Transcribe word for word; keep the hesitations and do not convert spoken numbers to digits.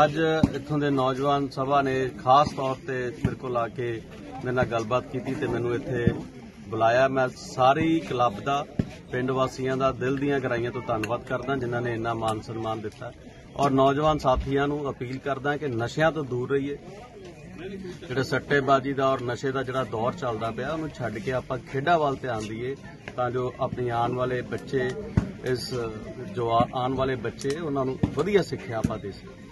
ਅੱਜ ਇੱਥੋਂ ਦੇ ਨੌਜਵਾਨ ਸਭਾ ਨੇ ਖਾਸ ਤੌਰ ਤੇ ਮੇਰੇ ਕੋਲ ਆ ਕੇ ਮੇਰੇ ਨਾਲ ਗੱਲਬਾਤ ਕੀਤੀ ਤੇ ਮੈਨੂੰ ਇੱਥੇ ਬੁਲਾਇਆ। ਮੈਂ ਸਾਰੀ ਕਲੱਬ ਦਾ, ਪਿੰਡ ਵਾਸੀਆਂ ਦਾ ਦਿਲ ਦੀਆਂ ਗਹਿਰਾਈਆਂ ਤੋਂ ਧੰਨਵਾਦ ਕਰਦਾ ਜਿਨ੍ਹਾਂ ਨੇ ਇੰਨਾ ਮਾਨ ਸਨਮਾਨ ਦਿੱਤਾ ਔਰ ਨੌਜਵਾਨ ਸਾਥੀਆਂ ਨੂੰ ਅਪੀਲ ਕਰਦਾ ਕਿ ਨਸ਼ਿਆਂ ਤੋਂ ਦੂਰ ਰਹੀਏ। ਜਿਹੜਾ ਸੱਟੇਬਾਜ਼ੀ ਦਾ ਔਰ ਨਸ਼ੇ ਦਾ ਜਿਹੜਾ ਦੌਰ ਚੱਲਦਾ ਪਿਆ ਉਹਨੂੰ ਛੱਡ ਕੇ ਆਪਾਂ ਖੇਡਾਂ ਵੱਲ ਧਿਆਨ ਦਈਏ ਤਾਂ ਜੋ ਆਪਣੀ ਆਉਣ ਵਾਲੇ ਬੱਚੇ ਇਸ ਜੋ ਆਉਣ ਵਾਲੇ ਬੱਚੇ ਉਹਨਾਂ ਨੂੰ ਵਧੀਆ ਸਿੱਖਿਆ ਆਪਾਂ ਦੇ ਸਕੀਏ।